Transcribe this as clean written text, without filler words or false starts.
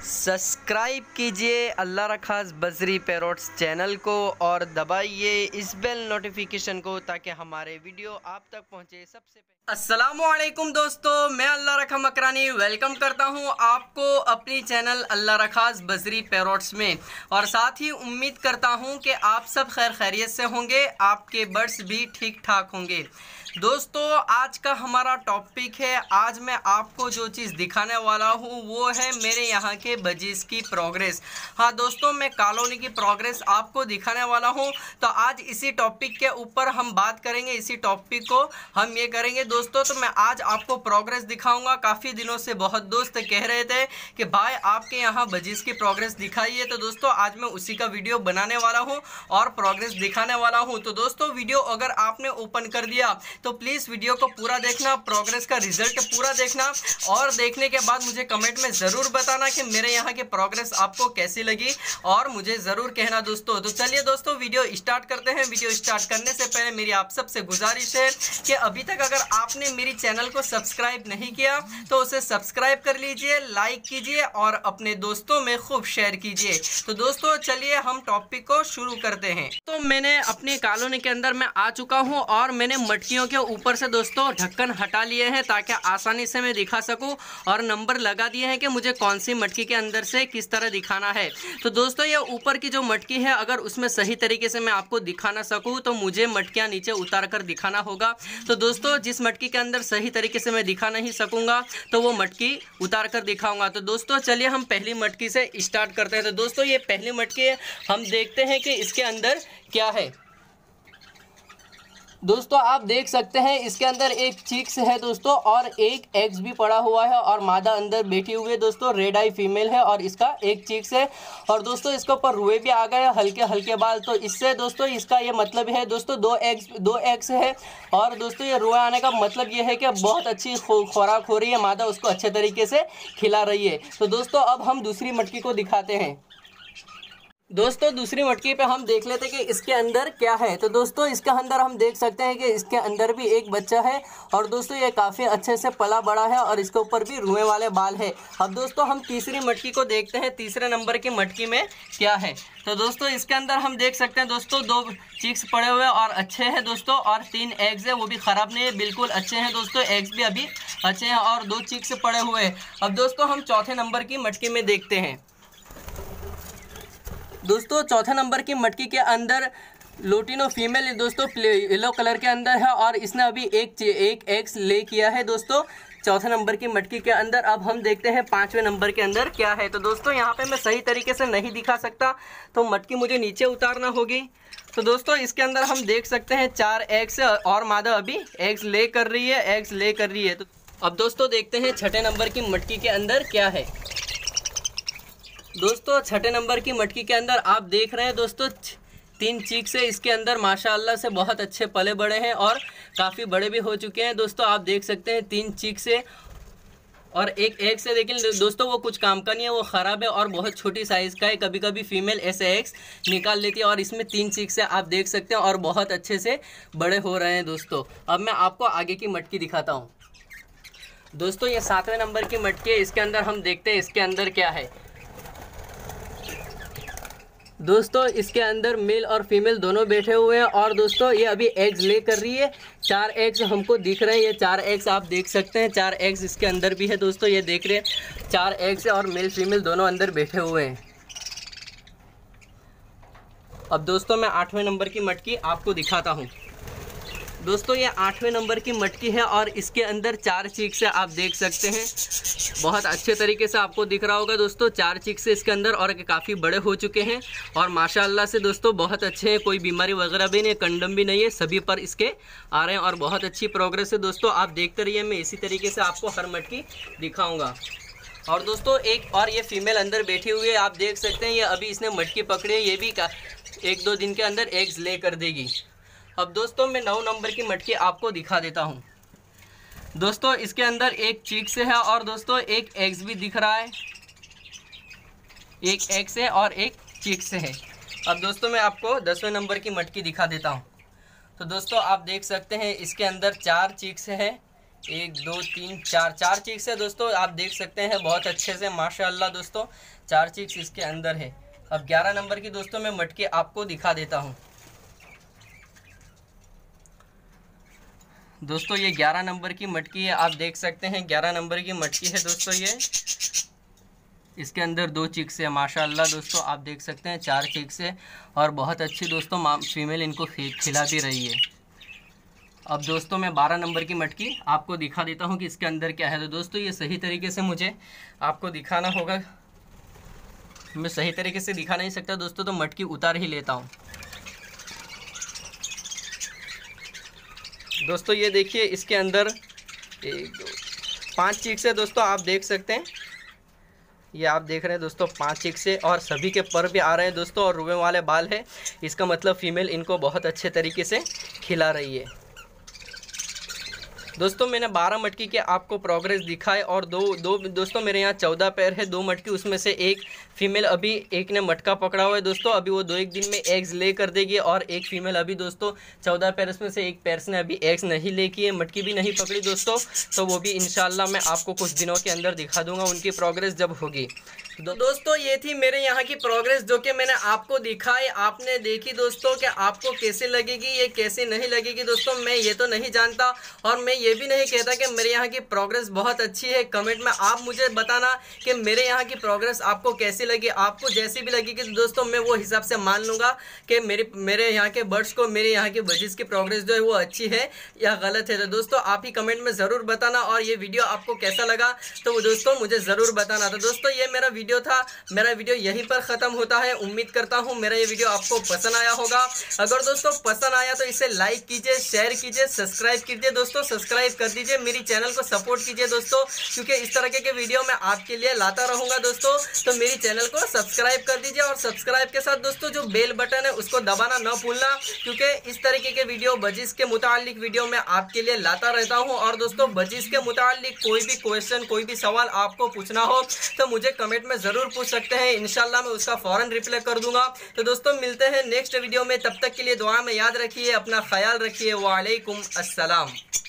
Subscribe कीजिए अल्लाह रखास बजरी parrots channel को और दबाइए इस बेल नोटिफिकेशन को ताकि हमारे वीडियो आप तक पहुंचे सबसे पहले। अस्सलामुअलैकुम दोस्तों, मैं अल्लाह रखा मकरानी वेलकम करता हूं आपको अपनी चैनल अल्लाह रखास बजरी पैरोट्स में, और साथ ही उम्मीद करता हूं कि आप सब खैर खैरियत से होंगे, आपके बर्ड्स भी ठीक ठाक होंगे। दोस्तों आज का हमारा टॉपिक है, आज मैं आपको जो चीज़ दिखाने वाला हूँ वो है मेरे यहाँ के बजीज़ की प्रोग्रेस। हाँ दोस्तों, मैं कॉलोनी की प्रोग्रेस आपको दिखाने वाला हूँ। तो आज इसी टॉपिक के ऊपर हम बात करेंगे, इसी टॉपिक को हम ये करेंगे दोस्तों। तो मैं आज आपको प्रोग्रेस दिखाऊंगा। काफ़ी दिनों से बहुत दोस्त कह रहे थे कि भाई आपके यहाँ बजीज़ की प्रोग्रेस दिखाइए, तो दोस्तों आज मैं उसी का वीडियो बनाने वाला हूँ और प्रोग्रेस दिखाने वाला हूँ। तो दोस्तों वीडियो अगर आपने ओपन कर दिया तो प्लीज़ वीडियो को पूरा देखना, प्रोग्रेस का रिजल्ट पूरा देखना, और देखने के बाद मुझे कमेंट में ज़रूर बताना कि मेरे यहाँ की प्रोग्रेस आपको कैसी लगी, और मुझे ज़रूर कहना दोस्तों। तो चलिए दोस्तों वीडियो स्टार्ट करते हैं। वीडियो स्टार्ट करने से पहले मेरी आप सबसे गुजारिश है कि अभी तक अगर आपने मेरी चैनल को सब्सक्राइब नहीं किया तो उसे सब्सक्राइब कर लीजिए, लाइक कीजिए और अपने दोस्तों में खूब शेयर कीजिए। तो दोस्तों चलिए हम टॉपिक को शुरू करते हैं। तो मैंने अपनी कॉलोनी के अंदर मैं आ चुका हूँ और मैंने मटकियों के ऊपर से दोस्तों ढक्कन हटा लिए हैं ताकि आसानी से मैं दिखा सकूं, और नंबर लगा दिए हैं कि मुझे कौन सी मटकी के अंदर से किस तरह दिखाना है। तो दोस्तों ये ऊपर की जो मटकी है, अगर उसमें सही तरीके से मैं आपको दिखा ना सकूं तो मुझे मटकियां नीचे उतार कर दिखाना होगा। तो दोस्तों जिस मटकी के अंदर सही तरीके से मैं दिखा नहीं सकूंगा तो वो मटकी उतार कर दिखाऊंगा। तो दोस्तों चलिए हम पहली मटकी से स्टार्ट करते हैं। तो दोस्तों ये पहली मटकी है, हम देखते हैं कि इसके अंदर क्या है। दोस्तों आप देख सकते हैं इसके अंदर एक चिक्स है दोस्तों, और एक एग्स भी पड़ा हुआ है, और मादा अंदर बैठी हुई है दोस्तों। रेड आई फीमेल है और इसका एक चिक्स है, और दोस्तों इसके ऊपर रुए भी आ गए, हल्के हल्के बाल। तो इससे दोस्तों इसका ये मतलब है दोस्तों दो एग्स है, और दोस्तों ये रुए आने का मतलब ये है कि बहुत अच्छी खुराक हो रही है, मादा उसको अच्छे तरीके से खिला रही है। तो दोस्तों अब हम दूसरी मटकी को दिखाते हैं। दोस्तों दूसरी मटकी पे हम देख लेते हैं कि इसके अंदर क्या है। तो दोस्तों इसके अंदर हम देख सकते हैं कि इसके अंदर भी एक बच्चा है, और दोस्तों ये काफ़ी अच्छे से पला बड़ा है, और इसके ऊपर भी रुए वाले बाल है। अब दोस्तों हम तीसरी मटकी को देखते हैं, तीसरे नंबर की मटकी में क्या है। तो दोस्तों इसके अंदर हम देख सकते हैं दोस्तों दो चिक्स पड़े हुए और अच्छे हैं दोस्तों, और 3 एग्स है, वो भी ख़राब नहीं है, बिल्कुल अच्छे हैं दोस्तों। एग्स भी अभी अच्छे हैं और 2 चिक्स पड़े हुए हैं। अब दोस्तों हम चौथे नंबर की मटकी में देखते हैं। दोस्तों चौथे नंबर की मटकी के अंदर लोटिनो फीमेल है दोस्तों, येलो कलर के अंदर है, और इसने अभी एक एग्स ले किया है दोस्तों चौथे नंबर की मटकी के अंदर। अब हम देखते हैं पांचवें नंबर के अंदर क्या है। तो दोस्तों यहाँ पे मैं सही तरीके से नहीं दिखा सकता, तो मटकी मुझे नीचे उतारना होगी। तो दोस्तों इसके अंदर हम देख सकते हैं 4 एग्स, और मादा अभी एग्स ले कर रही है, तो अब दोस्तों देखते हैं छठे नंबर की मटकी के अंदर क्या है। दोस्तों छठे नंबर की मटकी के अंदर आप देख रहे हैं दोस्तों 3 चीक्स है इसके अंदर, माशाअल्लाह से बहुत अच्छे पले बड़े हैं और काफ़ी बड़े भी हो चुके हैं दोस्तों। आप देख सकते हैं 3 चीक्स है और एक एग से, लेकिन दोस्तों वो कुछ काम का नहीं है, वो ख़राब है और बहुत छोटी साइज़ का है। कभी कभी फीमेल ऐसे एग्स निकाल लेती है, और इसमें 3 चीक्स है, आप देख सकते हैं, और बहुत अच्छे से बड़े हो रहे हैं दोस्तों। अब मैं आपको आगे की मटकी दिखाता हूँ। दोस्तों ये 7वें नंबर की मटकी है, इसके अंदर हम देखते हैं इसके अंदर क्या है। दोस्तों इसके अंदर मेल और फीमेल दोनों बैठे हुए हैं, और दोस्तों ये अभी एग्स ले कर रही है। 4 एग्स हमको दिख रहे हैं, ये 4 एग्स आप देख सकते हैं, 4 एग्स इसके अंदर भी है दोस्तों, ये देख रहे हैं 4 एग्स है, और मेल फीमेल दोनों अंदर बैठे हुए हैं। अब दोस्तों मैं 8वें नंबर की मटकी आपको दिखाता हूँ। दोस्तों ये 8वें नंबर की मटकी है, और इसके अंदर 4 चिक्स है, आप देख सकते हैं, बहुत अच्छे तरीके से आपको दिख रहा होगा दोस्तों। 4 चिक्स है इसके अंदर, और काफ़ी बड़े हो चुके हैं, और माशाअल्लाह से दोस्तों बहुत अच्छे हैं, कोई बीमारी वगैरह भी नहीं, कंडम भी नहीं है, सभी पर इसके आ रहे हैं, और बहुत अच्छी प्रोग्रेस है दोस्तों। आप देखते रहिए, मैं इसी तरीके से आपको हर मटकी दिखाऊँगा। और दोस्तों एक और ये फीमेल अंदर बैठी हुई है, आप देख सकते हैं, ये अभी इसने मटकी पकड़ी है, ये भी 1-2 दिन के अंदर एग्स ले कर देगी। अब दोस्तों मैं 9 नंबर की मटकी आपको दिखा देता हूँ। दोस्तों इसके अंदर एक चिक्स है, और दोस्तों एक एग्स भी दिख रहा है, एक एग्स है और एक चिक्स है। अब दोस्तों मैं आपको 10वें नंबर की मटकी दिखा देता हूँ। तो दोस्तों आप देख सकते हैं इसके अंदर 4 चिक्स है, 1 2 3 4 चीक्स है दोस्तों, आप देख सकते हैं बहुत अच्छे से माशाल्लाह दोस्तों 4 चीक्स इसके अंदर है। अब 11 नंबर की दोस्तों मैं मटकी आपको दिखा देता हूँ। दोस्तों ये 11 नंबर की मटकी है, आप देख सकते हैं 11 नंबर की मटकी है दोस्तों। ये इसके अंदर 2 चिक्स है माशाल्लाह दोस्तों, आप देख सकते हैं 4 चिक्स है और बहुत अच्छी दोस्तों फीमेल इनको खिला भी रही है। अब दोस्तों मैं 12 नंबर की मटकी आपको दिखा देता हूँ कि इसके अंदर क्या है। तो दोस्तों ये सही तरीके से मुझे आपको दिखाना होगा, मैं सही तरीके से दिखा नहीं सकता दोस्तों, तो मटकी उतार ही लेता हूँ। दोस्तों ये देखिए इसके अंदर 1 2 5 चिक्स है दोस्तों, आप देख सकते हैं। ये आप देख रहे हैं दोस्तों 5 चिक्स है और सभी के पर भी आ रहे हैं दोस्तों और रुए वाले बाल है। इसका मतलब फीमेल इनको बहुत अच्छे तरीके से खिला रही है। दोस्तों मैंने 12 मटकी के आपको प्रोग्रेस दिखाए और दो दोस्तों मेरे यहाँ 14 पैर है, 2 मटकी उसमें से एक फीमेल अभी एक ने मटका पकड़ा हुआ है दोस्तों, अभी वो 2-1 दिन में एग्स ले कर देगी। और एक फीमेल अभी दोस्तों 14 पैर उसमें से एक पैर ने अभी एग्स नहीं ले की है, मटकी भी नहीं पकड़ी दोस्तों, तो वो भी इंशाल्लाह मैं आपको कुछ दिनों के अंदर दिखा दूंगा उनकी प्रोग्रेस जब होगी। दोस्तों ये थी मेरे यहाँ की प्रोग्रेस जो कि मैंने आपको दिखाई, आपने देखी दोस्तों कि आपको कैसे लगेगी, ये कैसे नहीं लगेगी दोस्तों मैं ये तो नहीं जानता और मैं ये भी नहीं कहता कि मेरे यहाँ की प्रोग्रेस बहुत अच्छी है। कमेंट में आप मुझे बताना कि मेरे यहाँ की प्रोग्रेस आपको कैसी लगी, आपको जैसी भी लगेगी तो दोस्तों मैं वो हिसाब से मान लूँगा कि मेरे यहाँ के बर्ड्स को, मेरे यहाँ की बजीज की प्रोग्रेस जो है वो अच्छी है या गलत है। तो दोस्तों आप ही कमेंट में ज़रूर बताना और ये वीडियो आपको कैसा लगा तो दोस्तों मुझे ज़रूर बताना। तो दोस्तों ये मेरा वीडियो था, मेरा वीडियो यहीं पर ख़त्म होता है। उम्मीद करता हूँ मेरा ये वीडियो आपको पसंद आया होगा। अगर दोस्तों पसंद आया तो इसे लाइक कीजिए, शेयर कीजिए, सब्सक्राइब कीजिए दोस्तों, सब्सक्राइब कर दीजिए, मेरी चैनल को सपोर्ट कीजिए दोस्तों, क्योंकि इस तरह के वीडियो मैं आपके लिए लाता रहूँगा दोस्तों। तो मेरी चैनल को सब्सक्राइब कर दीजिए और सब्सक्राइब के साथ दोस्तों जो बेल बटन है उसको दबाना न भूलना, क्योंकि इस तरीके के वीडियो बजीज के मुतालिक वीडियो मैं आपके लिए लाता रहता हूँ। और दोस्तों बजीज के मुतालिक कोई भी क्वेश्चन, कोई भी सवाल आपको पूछना हो तो मुझे कमेंट में ज़रूर पूछ सकते हैं, इंशाल्लाह मैं उसका फौरन रिप्लाई कर दूंगा। तो दोस्तों मिलते हैं नेक्स्ट वीडियो में, तब तक के लिए दुआ में याद रखिए, अपना ख्याल रखिए। वालेकुम अस्सलाम।